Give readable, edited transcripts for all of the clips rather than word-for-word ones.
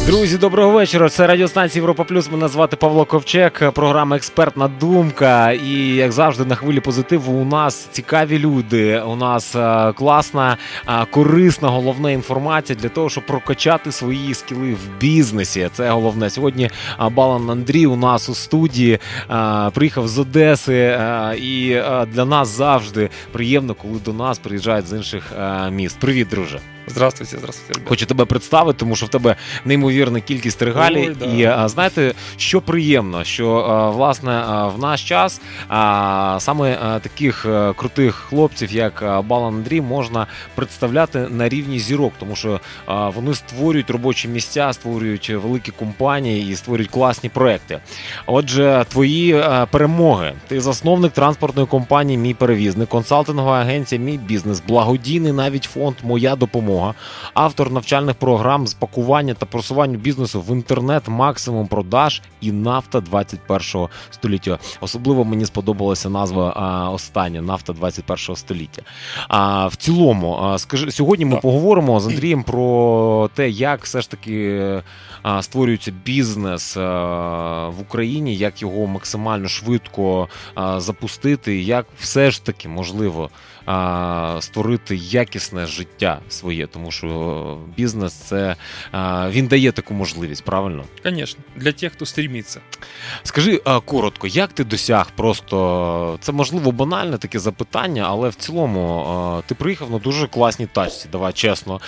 Друзі, доброго вечора. Це радіостанція Європа Плюс. Мене звати Павло Ковчег, програма «Експертна думка». І, як завжди, на хвилі позитиву у нас цікаві люди, у нас класна, корисна, головна інформація для того, щоб прокачати свої скіли в бізнесі. Це головне. Сьогодні Балан Андрій у нас у студії, приїхав з Одеси, і для нас завжди приємно, коли до нас приїжджають з інших міст. Привіт, друже. Здравствуйте, ребята. Хочу тебе представити, тому що в тебе неймовірна кількість регалій. Да. І знаєте, що приємно, що власне в наш час саме таких крутих хлопців, як Балан Андрій, можна представляти на рівні зірок, тому що вони створюють робочі місця, створюють великі компанії і створюють класні проекти. Отже, твої перемоги. Ти засновник транспортної компанії «Мій перевізник», консалтингова агенція «Мій бізнес», благодійний навіть фонд «Моя допомога», автор навчальних програм з пакування та просування бізнесу в інтернет, максимум продаж і нафта 21-го століття. Особливо мені сподобалася назва остання, нафта 21-го століття. В цілому, скажи, сьогодні ми поговоримо з Андрієм про те, як все ж таки створюється бізнес в Україні, як його максимально швидко запустити, як все ж таки можливо створити якісне життя своє, тому що бізнес це він дає таку можливість, правильно? Конечно, для тих, хто стремиться. Скажи коротко, як ти досяг просто, це можливо банальне таке запитання, але в цілому ти приїхав на дуже класній тачці, давай чесно.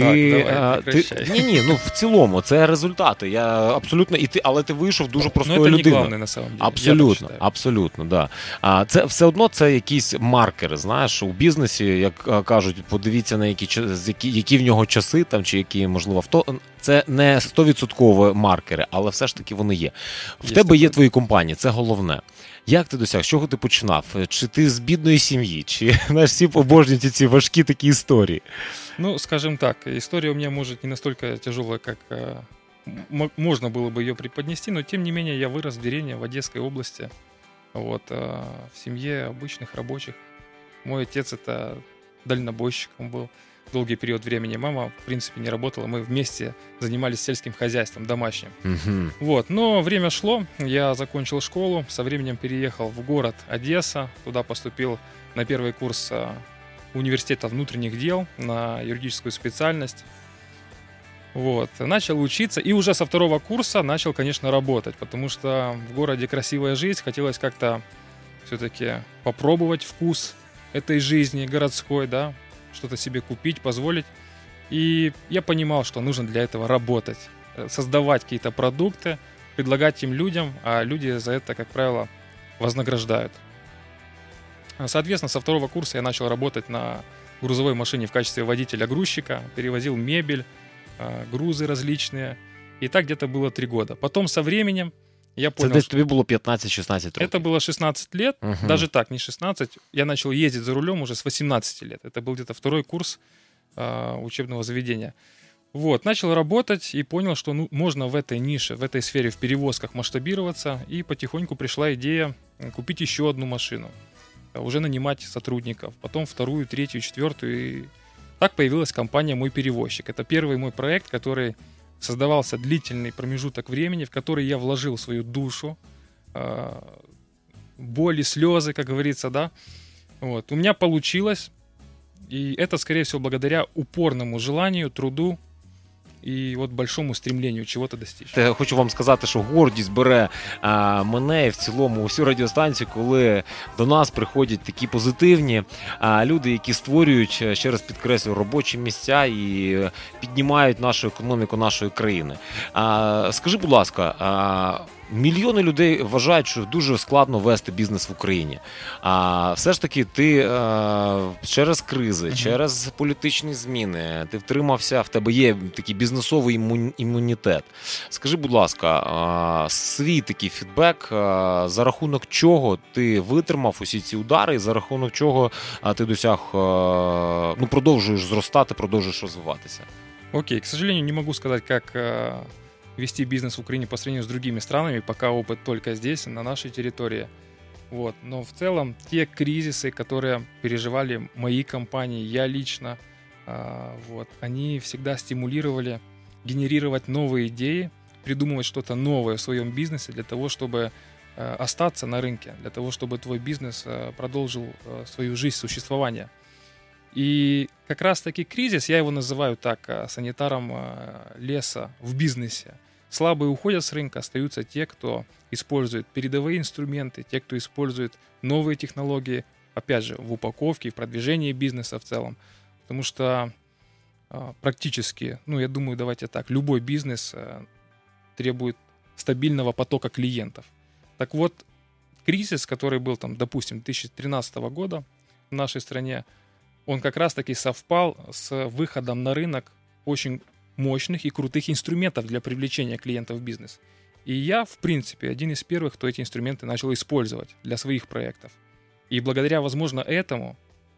Ні, в цілому це результати. Я абсолютно але ти вийшов дуже простою людиною. Це не головне, на самом деле. Абсолютно, да. Це все одно це якісь маркери, знаєш, у бізнесі, як кажуть, подивіться на які в нього часи там чи які, можливо, авто. Це не 100% маркери, але все ж таки вони є. В тебе є твої компанії, це головне. Як ти досяг? З чого ти починав? Чи ти з бідної сім'ї? Чи, знаєш, всі обожнюють ці важкі такі історії? Ну, скажем так, история у меня может не настолько тяжелая, как можно было бы ее преподнести, но тем не менее я вырос в деревне в Одесской области, в семье обычных рабочих. Мой отец это дальнобойщиком был долгий период времени. Мама, в принципе, не работала. Мы вместе занимались сельским хозяйством домашним. Но время шло, я закончил школу, со временем переехал в город Одесса, туда поступил на первый курс университета внутренних дел на юридическую специальность. Начал учиться и уже со второго курса начал, конечно, работать, потому что в городе красивая жизнь, хотелось как-то все-таки попробовать вкус этой жизни городской, да, что-то себе купить, позволить. И я понимал, что нужно для этого работать, создавать какие-то продукты, предлагать им людям, а люди за это, как правило, вознаграждают. Соответственно, со второго курса я начал работать на грузовой машине в качестве водителя-грузчика, перевозил мебель, грузы различные. И так где-то было 3 года. Потом со временем я понял, це десь тобі було 15-16 років? Это было 16 лет, даже так, не 16. Я начал ездить за рулем уже с 18 лет. Это был где-то второй курс учебного заведения. Начал работать и понял, что можно в этой нише, в этой сфере, в перевозках масштабироваться. И потихоньку пришла идея купить еще одну машину. Уже нанимать сотрудников, потом вторую, третью, четвертую. И так появилась компания «Мой перевозчик». Это первый мой проект, который создавался длительный промежуток времени, в который я вложил свою душу, боли, слезы, как говорится, да. У меня получилось, и это, скорее всего, благодаря упорному желанию, труду і большому стремлению чого-то достичь. Хочу вам сказати, що гордість бере мене і в цілому усю радіостанцію, коли до нас приходять такі позитивні люди, які створюють, ще раз підкреслюю, робочі місця і піднімають нашу економіку нашої країни. Скажи, будь ласка, мільйони людей вважають, що дуже складно вести бізнес в Україні. Все ж таки ти через кризи, через політичні зміни, ти втримався, в тебе є такий бізнесовий імунітет. Скажи, будь ласка, свій такий фідбек, за рахунок чого ти витримав усі ці удари, і за рахунок чого ти досяг, продовжуєш зростати, продовжуєш розвиватися? Окей, к сожалению, не могу сказать, как вести бизнес в Украине по сравнению с другими странами, пока опыт только здесь, на нашей территории. Но в целом те кризисы, которые переживали мои компании, я лично, они всегда стимулировали генерировать новые идеи, придумывать что-то новое в своем бизнесе для того, чтобы остаться на рынке, для того, чтобы твой бизнес продолжил свою жизнь существования. И как раз-таки кризис, я его называю так, санитаром леса в бизнесе. Слабые уходят с рынка, остаются те, кто использует передовые инструменты, те, кто использует новые технологии, опять же, в упаковке, в продвижении бизнеса в целом. Потому что практически, я думаю, давайте так, любой бизнес требует стабильного потока клиентов. Так вот, кризис, который был, допустим, 2013 года в нашей стране, он как раз-таки совпал с выходом на рынок очень мощных и крутых инструментов для привлечения клиентов в бизнес. И я, в принципе, один из первых, кто эти инструменты начал использовать для своих проектов. И благодаря, возможно, этому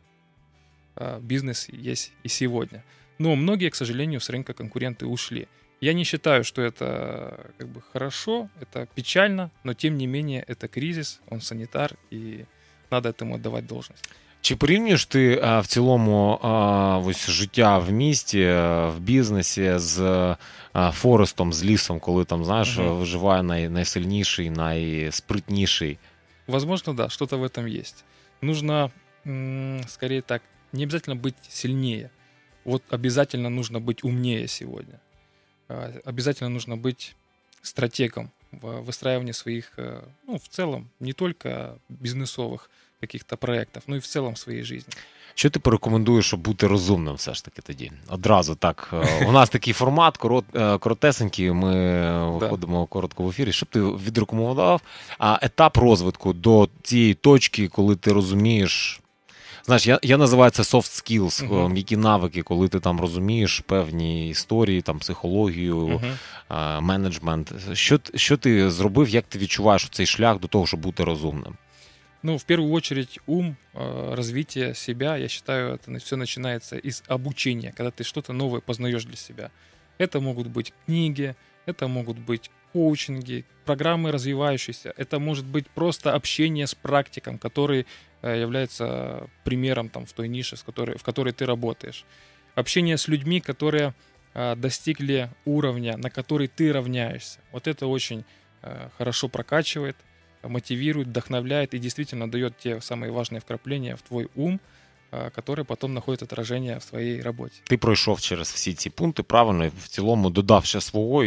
бизнес есть и сегодня. Но многие, к сожалению, с рынка конкуренты ушли. Я не считаю, что это хорошо, это печально, но тем не менее это кризис, он санітар, і надо этому отдавать должность. Чи порівнюєш ти в цілому ось життя в місті, в бізнесі з Форестом, з лісом, коли там, знаєш, виживає найсильніший, найспритніший? Возможно, да, что-то в этом есть. Нужно, скорее так, не обязательно быть сильнее. Вот обязательно нужно быть умнее сегодня. Обязательно нужно быть стратегом в выстраивании своих, в целом, не только бизнесовых каких-то проєктів, і в цілому в своїй житті. Що ти порекомендуєш, щоб бути розумним все ж таки тоді? Одразу так. У нас такий формат, коротесенький, ми виходимо коротко в ефірі. Щоб ти відрекомендував етап розвитку до цієї точки, коли ти розумієш... Знаєш, я називаю це soft skills, м'які навики, коли ти там розумієш певні історії, там психологію, менеджмент. Що ти зробив, як ти відчуваєш цей шлях до того, щоб бути розумним? В первую очередь ум, развитие себя, я считаю, это все начинается из обучения, когда ты что-то новое познаешь для себя. Это могут быть книги, это могут быть коучинги, программы развивающиеся, это может быть просто общение с практиком, который является примером в той нише, в которой ты работаешь. Общение с людьми, которые достигли уровня, на который ты равняешься. Вот это очень хорошо прокачивает, мотивирует, вдохновляет и действительно дает те самые важные вкрапления в твой ум, которые потом находят отражение в своей роботі. Ти пройшов через всі ці пункти, правильно, і в цілому додав ще свого,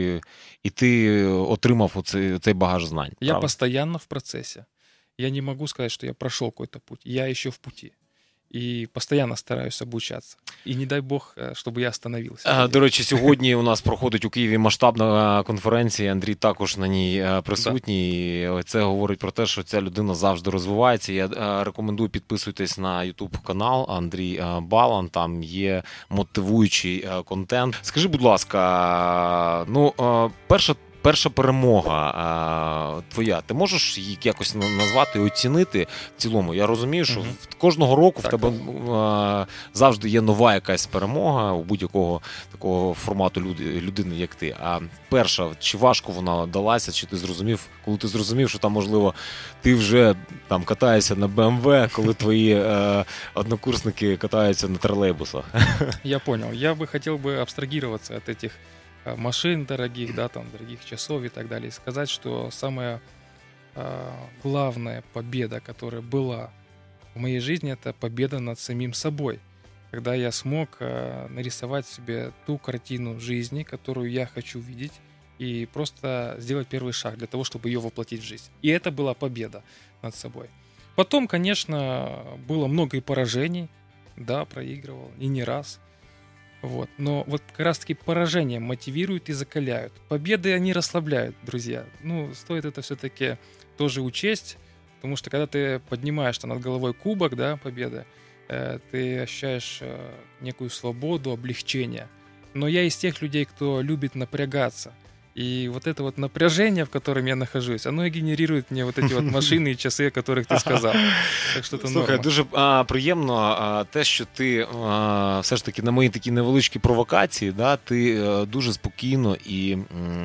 і ти отримав цей багаж знань. Я правильно? постоянно в процессе. Я не могу сказать, что я прошел какой-то путь. Я еще в пути. І постійно стараюсь обучатися. І не дай Бог, щоб я остановився. До речі, сьогодні у нас проходить у Києві масштабна конференція, Андрій також на ній присутній. І це говорить про те, що ця людина завжди розвивається. Я рекомендую, підписуйтесь на YouTube канал Андрій Балан, там є мотивуючий контент. Скажи, будь ласка, перша перемога твоя, ти можеш її якось назвати і оцінити в цілому? Я розумію, що кожного року в тебе завжди є нова якась перемога у будь-якого такого формату людини, як ти. А перша, чи важко вона далася, чи ти зрозумів, коли ти зрозумів, що там, можливо, ти вже там катаєшся на BMW, коли твої однокурсники катаються на тролейбусах? Я понял. Я бы хотел бы абстрагироваться от этих машин дорогих, дорогих часов и так далее. И сказать, что самая главная победа, которая была в моей жизни, это победа над самим собой. Когда я смог нарисовать себе ту картину жизни, которую я хочу видеть, и просто сделать первый шаг для того, чтобы ее воплотить в жизнь. И это была победа над собой. Потом, конечно, было много и поражений, проигрывал, и не раз. Но как раз-таки поражения мотивируют и закаляют. Победы, они расслабляют, друзья. Стоит это все-таки тоже учесть, потому что когда ты поднимаешь над головой кубок, победы, ты ощущаешь некую свободу, облегчение. Но я из тех людей, кто любит напрягаться. И вот это вот напряжение, в котором я нахожусь, оно и генерирует мне вот эти вот машины и часы, о которых ты сказав. Так що це Слухай, норма. дуже приємно те, що ти все ж таки на мої такі невеличкі провокації, да, ти дуже спокійно і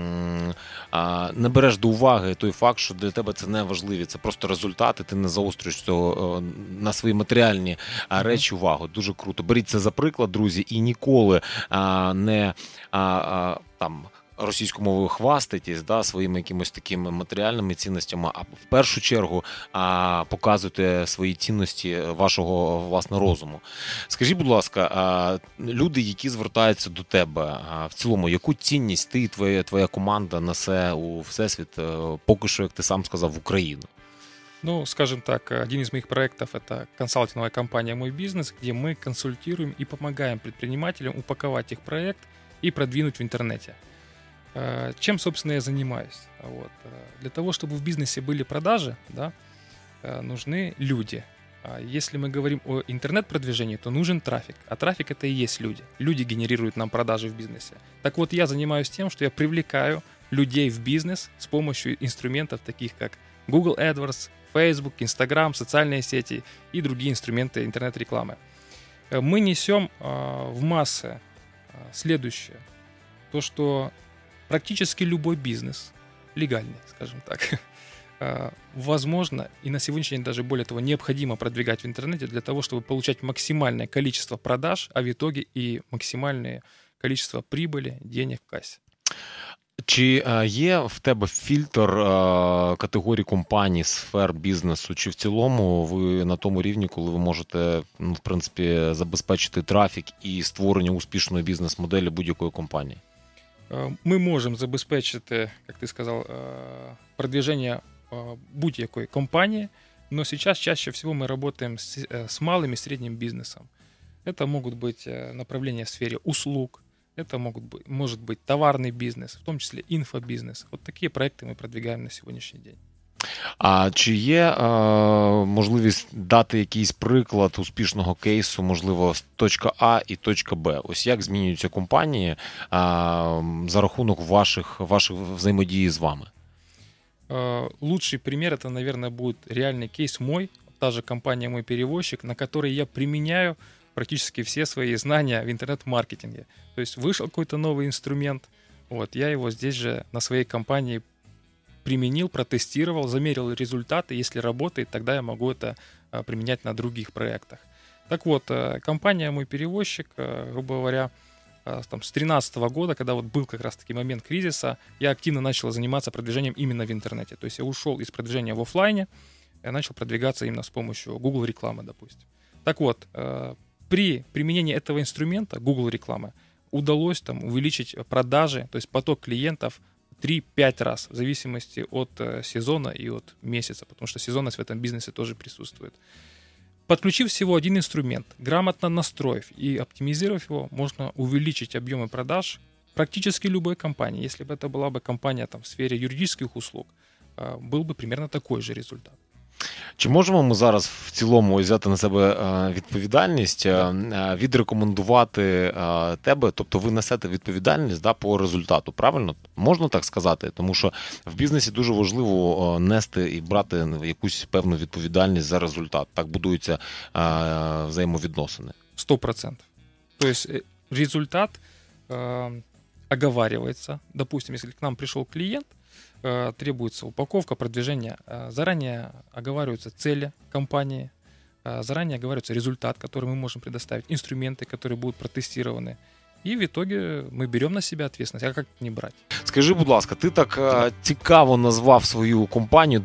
не береш до уваги той факт, що для тебе це не важливі, це просто результати, ти не заострюєш цього на свої матеріальні речі увагу. Дуже круто. Беріть це за приклад, друзі, і ніколи не там російською мовою хвастайтесь, да, своїми якимось такими матеріальними цінностями, а в першу чергу показуйте свої цінності вашого, власне, розуму. Скажіть, будь ласка, люди, які звертаються до тебе, в цілому, яку цінність ти і твоя команда несе у Всесвіт, поки що, як ти сам сказав, в Україну? Ну, скажем так, один из моих проектов – это консалтинговая компания «Мой бизнес», где мы консультируем и помогаем предпринимателям упаковать их проект и продвинуть в интернете. Чем, собственно, я занимаюсь? Вот. Для того, чтобы в бизнесе были продажи, да, нужны люди. Если мы говорим о интернет-продвижении, то нужен трафик. А трафик – это и есть люди. Люди генерируют нам продажи в бизнесе. Так вот, я занимаюсь тем, что я привлекаю людей в бизнес с помощью инструментов, таких как Google AdWords, Facebook, Instagram, социальные сети и другие инструменты интернет-рекламы. Мы несем в массы следующее. То, что практически любой бизнес, легальный, скажем так, возможно, и на сегодняшний день даже более того, необходимо продвигать в интернете для того, чтобы получать максимальное количество продаж, а в итоге и максимальное количество прибыли, денег в кассе. Чи є в тебе фільтр категорій компаній, сфер бізнесу, чи в цілому ви на тому рівні, коли ви можете, в принципі, забезпечити трафік і створення успішної бізнес-моделі будь-якої компанії? Мы можем забезпечити, как ты сказал, продвижение будь-якой компании, но сейчас чаще всего мы работаем с малым и средним бизнесом. Это могут быть направления в сфере услуг, это может быть товарный бизнес, в том числе инфобизнес. Вот такие проекты мы продвигаем на сегодняшний день. А чи є можливість дати якийсь приклад успішного кейсу, можливо, з точка А і точка Б? Ось як змінюються компанії за рахунок ваших взаимодії з вами? Лучший пример это, наверное, будет реальный кейс мой, та же компания «Мой перевозчик», на которой я применяю практически все свои знания в интернет-маркетинге. То есть вышел какой-то новый инструмент, вот, я его здесь же на своей компании применил, протестировал, замерил результаты. Если работает, тогда я могу это применять на других проектах. Так вот, компания «Мой перевозчик», грубо говоря, там, с 2013 года, когда вот был как раз-таки момент кризиса, я активно начал заниматься продвижением именно в интернете. То есть я ушел из продвижения в офлайне, я начал продвигаться именно с помощью Google рекламы, допустим. Так вот, при применении этого инструмента, Google рекламы, удалось там увеличить продажи, то есть поток клиентов 3-5 раз, в зависимости от сезона и от месяца, потому что сезонность в этом бизнесе тоже присутствует. Подключив всего один инструмент, грамотно настроив и оптимизировав его, можно увеличить объемы продаж практически любой компании. Если бы это была бы компания там, в сфере юридических услуг, был бы примерно такой же результат. Чи можемо ми зараз в цілому взяти на себе відповідальність, відрекомендувати тебе, тобто ви несете відповідальність, да, по результату, правильно? Можна так сказати? Тому що в бізнесі дуже важливо нести і брати якусь певну відповідальність за результат. Так будуються взаємовідносини. 100%. То есть результат оговаривается. Допустим, если к нам пришел клиент, требуется упаковка, продвижение. Заранее оговариваются цели компании, заранее оговаривается результат, который мы можем предоставить, инструменты, которые будут протестированы. І в итоге ми беремо на себе відповідальність, а як не брати? Скажи, будь ласка, ти так цікаво назвав свою компанію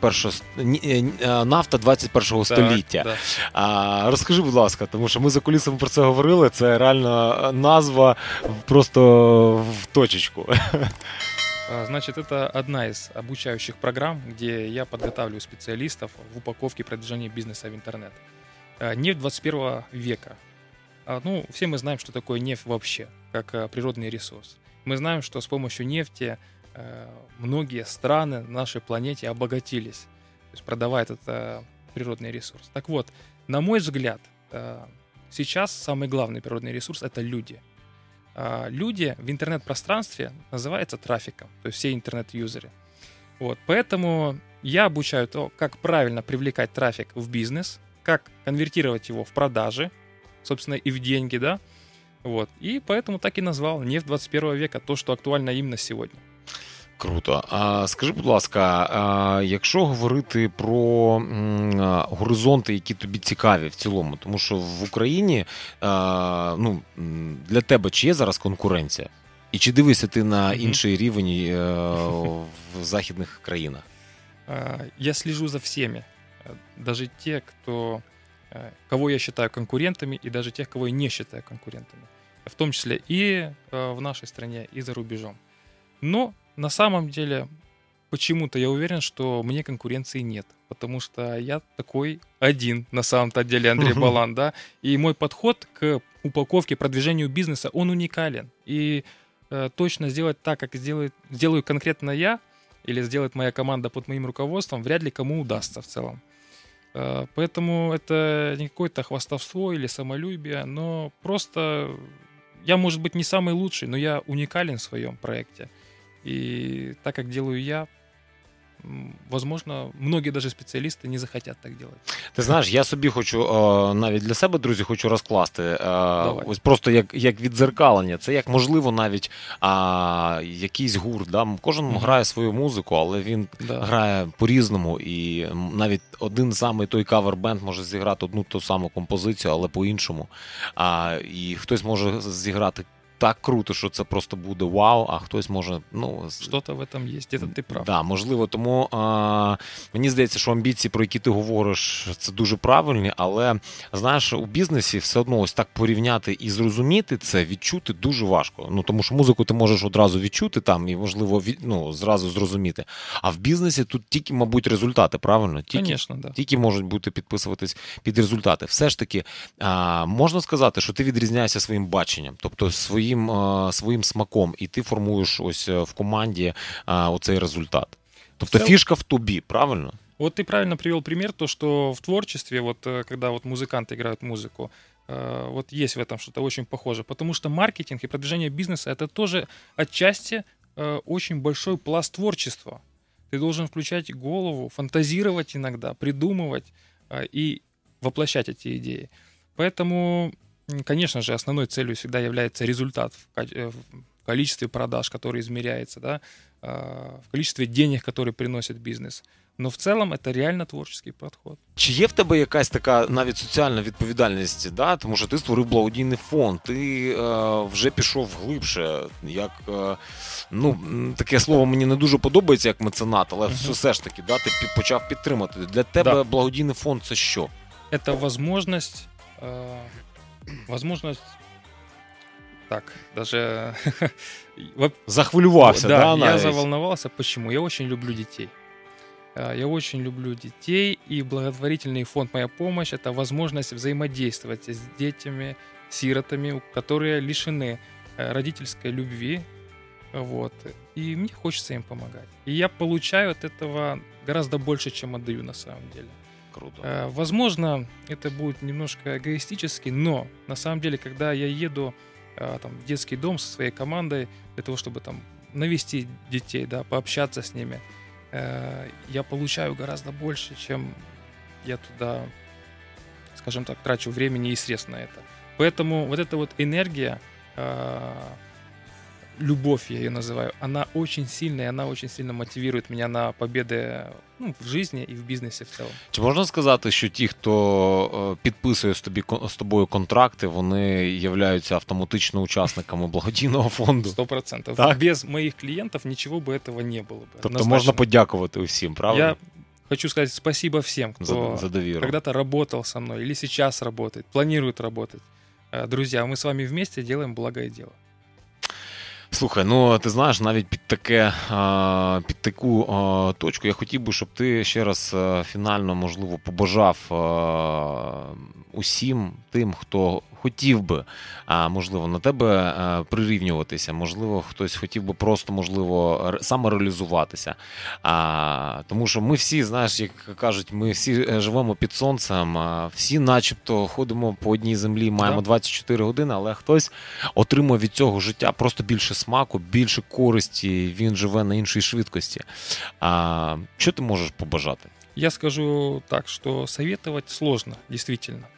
«Нафта 21-го століття». Так. Розкажи, будь ласка, тому що ми за кулісами про це говорили, це реально назва просто в точечку. Значит, это одна из обучающих программ, где я подготавливаю специалистов в упаковке продвижения бизнеса в интернет. Нефть 21 века. Ну, все мы знаем, что такое нефть вообще, как природный ресурс. Мы знаем, что с помощью нефти многие страны на нашей планете обогатились, то есть продавая этот природный ресурс. Так вот, на мой взгляд, сейчас самый главный природный ресурс – это люди. люди в интернет-пространстве называются трафиком, то есть все интернет-юзеры. Вот, поэтому я обучаю то, как правильно привлекать трафик в бизнес, как конвертировать его в продажи, собственно, и в деньги, да. Вот. И поэтому так и назвал «Нефть 21 века», то, що актуально іменно сьогодні. Круто. Скажи, будь ласка, якщо говорити про горизонти, які тобі цікаві в цілому, тому що в Україні для тебе чи є зараз конкуренція? І чи дивишся ти на інший рівень в західних країнах? Я слежу за всеми, даже те, кого я считаю конкурентами, и даже тех, кого я не считаю конкурентами, в том числе и в нашей стране, и за рубежом. Но на самом деле почему-то я уверен, что мне конкуренции нет, потому что я такой один на самом-то деле, Андрей Балан, да, и мой подход к упаковке, продвижению бизнеса, он уникален, и точно сделать так, как сделаю конкретно я, или сделает моя команда под моим руководством, вряд ли кому удастся в целом. Поэтому это не какое-то хвастовство или самолюбие, но просто я, может быть, не самый лучший, но я уникален в своем проекте. И так, как делаю я, возможно, многие даже спеціалісти не захотят так делать. Ти знаєш, я собі хочу, навіть для себе, друзі, хочу розкласти, ось просто як віддзеркалення. Це як, можливо, навіть якийсь гурт. Да? Кожен грає свою музику, але він грає по-різному. І навіть один самий той кавер-бенд може зіграти одну ту саму композицію, але по-іншому. І хтось може зіграти так круто, що це просто буде вау, а хтось може... Що-то в этом є, це ти прав. Да, можливо, тому мені здається, що амбіції, про які ти говориш, це дуже правильні, але, знаєш, у бізнесі все одно ось так порівняти і зрозуміти це, відчути дуже важко. Тому що музику ти можеш одразу відчути там і, можливо, зразу зрозуміти. А в бізнесі тут тільки, мабуть, результати, правильно? Конечно, да. Тільки можуть бути підписуватись під результати. Все ж таки, можна сказати, що ти відрізняєшся своїм баченням, тобто своїм смаком, і ти формуєш ось в команді оцей результат. Тобто фишка в тобі, правильно? Вот ты правильно привел пример, то, что в творчестве, вот когда вот музыканты играют музыку, вот есть в этом что-то очень похоже. Потому что маркетинг и продвижение бизнеса — это тоже отчасти очень большой пласт творчества. Ты должен включать голову, фантазировать иногда, придумывать и воплощать эти идеи. Поэтому, конечно же, основной целью всегда является результат в количестве продаж, который измеряется, да, в количестве денег, которые приносит бизнес. Но в цілому це реально творчий підход. Чи є в тебе якась така навіть соціальна відповідальність, да? Тому що ти створив благодійний фонд, ти вже пішов глибше, таке слово мені не дуже подобається як меценат, але все ж таки, да, ти почав підтримати. Для тебе благодійний фонд – це що? Це можливість, так, даже... Захвилювався, да? Я заволновался. Почему? Я очень люблю детей. Я очень люблю детей, и благотворительный фонд «Моя помощь» — это возможность взаимодействовать с детьми, сиротами, которые лишены родительской любви, вот, и мне хочется им помогать. И я получаю от этого гораздо больше, чем отдаю на самом деле. Круто. Возможно, это будет немножко эгоистически, но на самом деле, когда я еду в детский дом со своей командой для того, чтобы там навести детей, да, пообщаться с ними, я получаю гораздо больше, чем я туда, скажем так, трачу времени и средств на это. Поэтому вот эта вот энергия, любовь я ее называю, она очень сильная, она очень сильно мотивирует меня на победы в жизни і в бізнесі в цілому. Чи можна сказати, що ті, хто підписує з тобою контракти, вони являються автоматично учасниками благодійного фонду? 100%. Так? Без моїх клієнтів нічого б цього не було. Тобто однозначно можна подякувати усім, правда? Я хочу сказать спасибо всем, кто когда-то работал со мной или сейчас работает, планирует работать. Друзья, мы с вами вместе делаем благое дело. Слухай, ти знаєш, навіть під таку точку я хотів би, щоб ти ще раз фінально, можливо, побажав усім тим, хто хотів би, можливо, на тебе прирівнюватися, можливо, хтось хотів би просто, можливо, самореалізуватися. Тому що ми всі, знаєш, як кажуть, ми всі живемо під сонцем, всі начебто ходимо по одній землі, маємо 24 години, але хтось отримує від цього життя просто більше смаку, більше користі, він живе на іншій швидкості. Що ти можеш побажати? Я скажу так, что советовать сложно, действительно.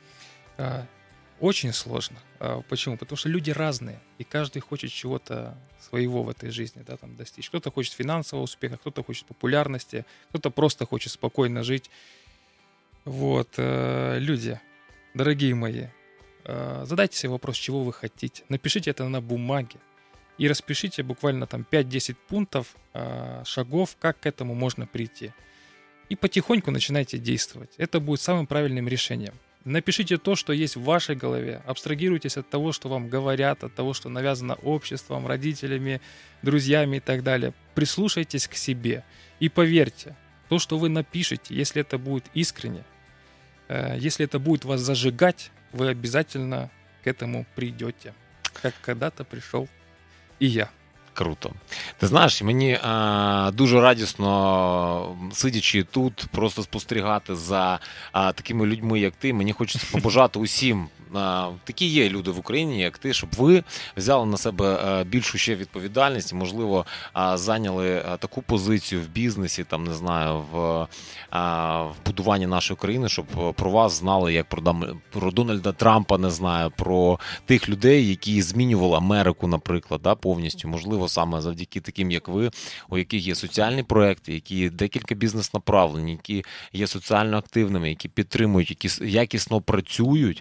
Очень сложно. Почему? Потому что люди разные, и каждый хочет чего-то своего в этой жизни, да, там, достичь. Кто-то хочет финансового успеха, кто-то хочет популярности, кто-то просто хочет спокойно жить. Вот, люди, дорогие мои, задайте себе вопрос, чего вы хотите. Напишите это на бумаге и распишите буквально там 5-10 пунктов, шагов, как к этому можно прийти. И потихоньку начинайте действовать. Это будет самым правильным решением. Напишите то, что есть в вашей голове. Абстрагируйтесь от того, что вам говорят, от того, что навязано обществом, родителями, друзьями и так далее. Прислушайтесь к себе и поверьте, то, что вы напишете, если это будет искренне, если это будет вас зажигать, вы обязательно к этому придете, как когда-то пришел и я. Круто. Ти знаєш, мені дуже радісно, сидячи тут, просто спостерігати за такими людьми, як ти. Мені хочеться побажати усім, такі є люди в Україні, як ти, щоб ви взяли на себе більшу ще відповідальність і, можливо, зайняли таку позицію в бізнесі, там, не знаю, в будуванні нашої країни, щоб про вас знали, як про Дональда Трампа, не знаю, про тих людей, які змінювали Америку, наприклад, да, повністю, можливо, саме завдяки таким, як ви, у яких є соціальні проекти, які є декілька бізнес-направлень, які є соціально активними, які підтримують, які якісно працюють,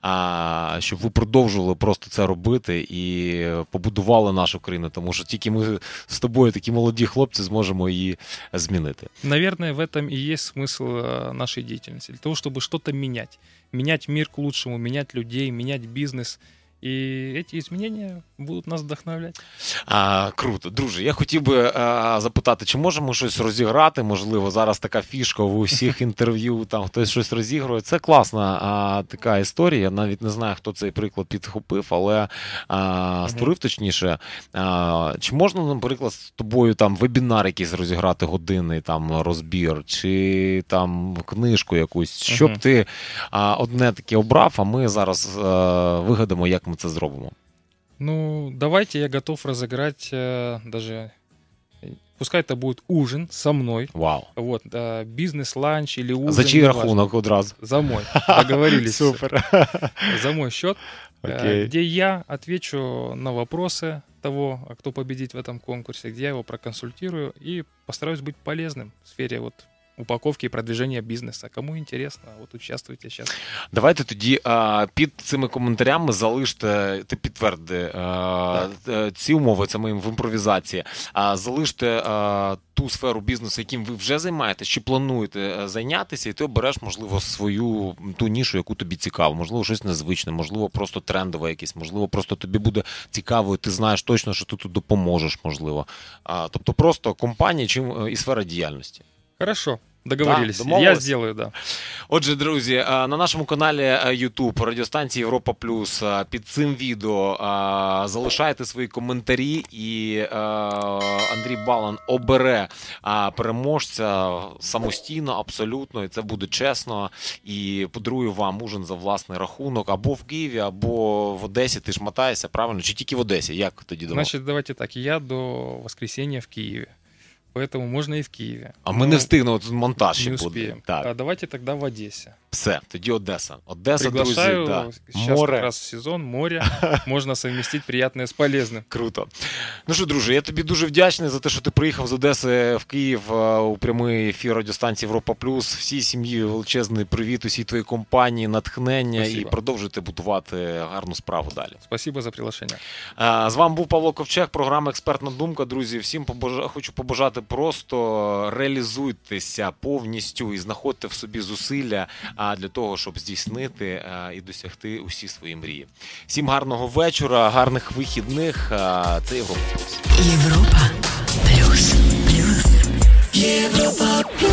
щоб ви продовжували просто це робити і побудували нашу країну, тому що тільки ми з тобою, такі молоді хлопці, зможемо її змінити. Наверное, в этом и есть смысл нашей деятельности. Для того, чтобы что-то менять. Менять мир к лучшему, менять людей, менять бизнес. І ці змінення будуть нас вдохновляти. Круто. Друже, я хотів би запитати, чи можемо щось розіграти? Можливо, зараз така фішка у всіх інтерв'ю, там хтось щось розігрує. Це класна така історія. Я навіть не знаю, хто цей приклад підхопив, але створив точніше. Чи можна, наприклад, з тобою там вебінар якийсь розіграти, годинний там розбір, чи там книжку якусь, щоб ти одне таке обрав, а ми зараз вигадаємо, як ми це зробимо? Ну, давайте, я готов разыграть даже, пускай это будет ужин со мной. Вау. Вот, бизнес-ланч или ужин. За чий рахунок одразу? За мой. Договорились. Супер. За мой счет, Окей. где я отвечу на вопросы того, кто победит в этом конкурсе, где я его проконсультирую и постараюсь быть полезным в сфере вот упаковки і продвиження бізнесу. Кому інтересно, от участвуйте зараз. Давайте тоді під цими коментарями залиште, ти підтверди ці умови, це ми в імпровізації, залиште ту сферу бізнесу, яким ви вже займаєтесь, чи плануєте зайнятися, і ти обереш, можливо, свою ту нішу, яку тобі цікаво. Можливо, щось незвичне, можливо, просто трендове якесь, можливо, просто тобі буде цікаво, і ти знаєш точно, що ти тут допоможеш, можливо. Тобто просто компанія і сфера діяльності. Хорошо, договорились. Да, я сделаю, да. Отже, друзі, на нашому каналі YouTube, радіостанції Європа Плюс, під цим відео залишайте свої коментарі, і Андрій Балан обере переможця самостійно, абсолютно, і це буде чесно, і подарую вам ужин за власний рахунок, або в Києві, або в Одесі. Ти ж мотаєшся, правильно? Чи тільки в Одесі? Як тоді думав? Значить, давайте так, я до воскресенья в Києві. Поэтому можно и в Киеве. А ми не встигнемо, тут монтаж ще не буде. успеем. Так. А давайте тогда в Одессе. Все, тоді Одеса. Одеса, приглашаю, друзі, да. Сейчас Море. как раз сезон, море. Можно совместить приятное с полезным. Круто. Ну що, друже, я тобі дуже вдячний за те, що ти приїхав з Одеси в Київ у прямий ефір радіостанції Європа Плюс. Всій сім'ї величезний привіт, усій твоїй компанії, натхнення. Спасибо. І продовжуйте будувати гарну справу далі. Спасибо за приглашення. З вами був Павло Ковчег, програма «Експертна думка». Друзі, всім хочу побажати просто реалізуйтеся повністю і знаходьте в собі зусилля для того, щоб здійснити і досягти усі свої мрії. Всім гарного вечора, гарних вихідних. Це Європа Плюс. Європа Плюс. Європа Плюс.